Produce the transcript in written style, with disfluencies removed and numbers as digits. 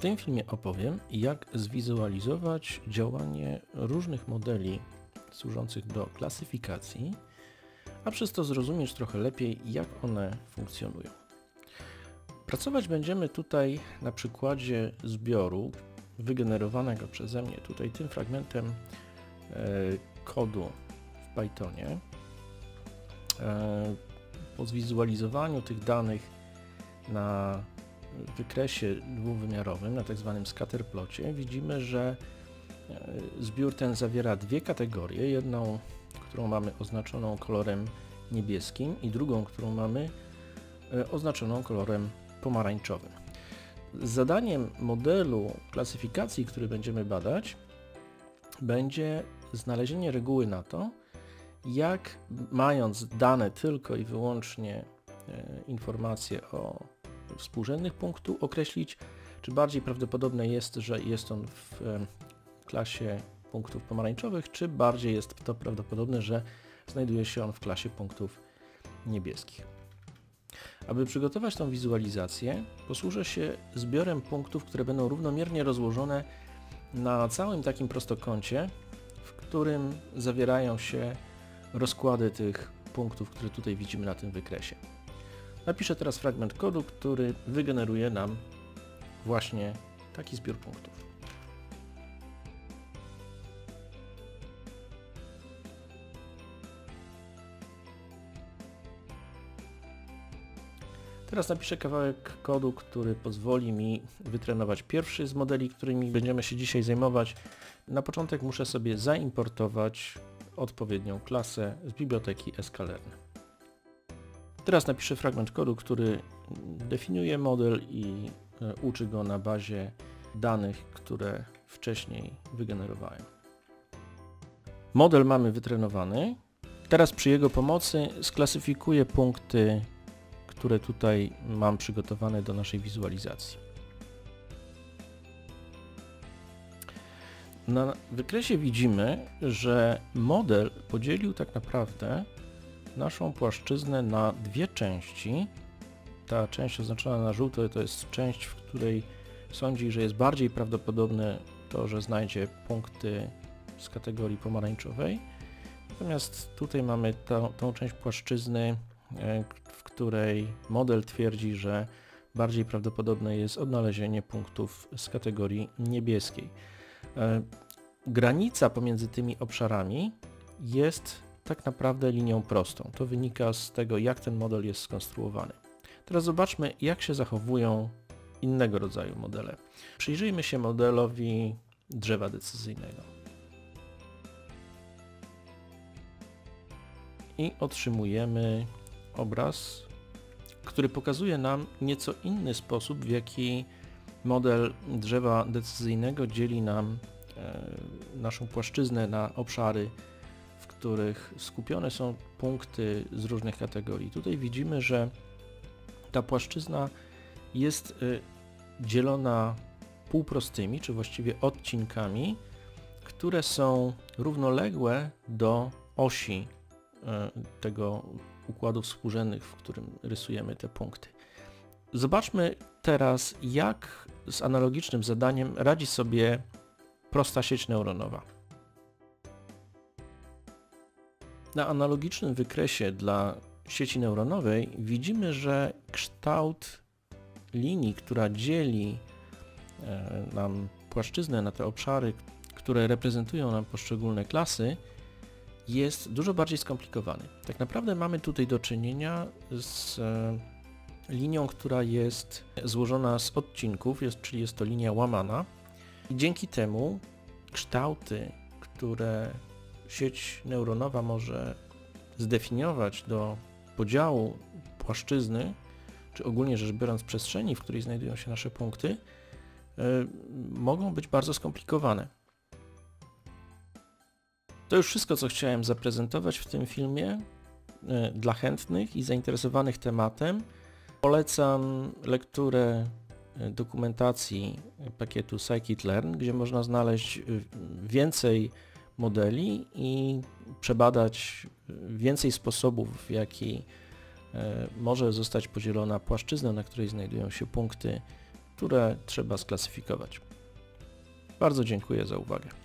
tym filmie opowiem, jak zwizualizować działanie różnych modeli służących do klasyfikacji, a przez to zrozumieć trochę lepiej, jak one funkcjonują. Pracować będziemy tutaj na przykładzie zbioru wygenerowanego przeze mnie tutaj tym fragmentem kodu w Pythonie. Po zwizualizowaniu tych danych na wykresie dwuwymiarowym, na tak zwanym scatterplocie, widzimy, że zbiór ten zawiera dwie kategorie. Jedną, którą mamy oznaczoną kolorem niebieskim i drugą, którą mamy oznaczoną kolorem pomarańczowym. Zadaniem modelu klasyfikacji, który będziemy badać, będzie znalezienie reguły na to, jak mając dane tylko i wyłącznie informacje o współrzędnych punktów, określić, czy bardziej prawdopodobne jest, że jest on w klasie punktów pomarańczowych, czy bardziej jest to prawdopodobne, że znajduje się on w klasie punktów niebieskich. Aby przygotować tą wizualizację, posłużę się zbiorem punktów, które będą równomiernie rozłożone na całym takim prostokącie, w którym zawierają się rozkłady tych punktów, które tutaj widzimy na tym wykresie. Napiszę teraz fragment kodu, który wygeneruje nam właśnie taki zbiór punktów. Teraz napiszę kawałek kodu, który pozwoli mi wytrenować pierwszy z modeli, którymi będziemy się dzisiaj zajmować. Na początek muszę sobie zaimportować odpowiednią klasę z biblioteki sklearn. Teraz napiszę fragment kodu, który definiuje model i uczy go na bazie danych, które wcześniej wygenerowałem. Model mamy wytrenowany. Teraz przy jego pomocy sklasyfikuję punkty, które tutaj mam przygotowane do naszej wizualizacji. Na wykresie widzimy, że model podzielił tak naprawdę naszą płaszczyznę na dwie części. Ta część oznaczona na żółto to jest część, w której sądzi, że jest bardziej prawdopodobne to, że znajdzie punkty z kategorii pomarańczowej. Natomiast tutaj mamy tą część płaszczyzny, w której model twierdzi, że bardziej prawdopodobne jest odnalezienie punktów z kategorii niebieskiej. Granica pomiędzy tymi obszarami jest tak naprawdę linią prostą. To wynika z tego, jak ten model jest skonstruowany. Teraz zobaczmy, jak się zachowują innego rodzaju modele. Przyjrzyjmy się modelowi drzewa decyzyjnego. I otrzymujemy obraz, który pokazuje nam nieco inny sposób, w jaki model drzewa decyzyjnego dzieli nam naszą płaszczyznę na obszary, w których skupione są punkty z różnych kategorii. Tutaj widzimy, że ta płaszczyzna jest dzielona półprostymi, czy właściwie odcinkami, które są równoległe do osi tego układu współrzędnych, w którym rysujemy te punkty. Zobaczmy teraz, jak z analogicznym zadaniem radzi sobie prosta sieć neuronowa. Na analogicznym wykresie dla sieci neuronowej widzimy, że kształt linii, która dzieli nam płaszczyznę na te obszary, które reprezentują nam poszczególne klasy, jest dużo bardziej skomplikowany. Tak naprawdę mamy tutaj do czynienia z linią, która jest złożona z odcinków, czyli jest to linia łamana. I dzięki temu kształty, które sieć neuronowa może zdefiniować do podziału płaszczyzny, czy ogólnie rzecz biorąc przestrzeni, w której znajdują się nasze punkty, mogą być bardzo skomplikowane. To już wszystko, co chciałem zaprezentować w tym filmie. Dla chętnych i zainteresowanych tematem polecam lekturę dokumentacji pakietu scikit-learn, gdzie można znaleźć więcej modeli i przebadać więcej sposobów, w jaki może zostać podzielona płaszczyzna, na której znajdują się punkty które trzeba sklasyfikować. Bardzo dziękuję za uwagę.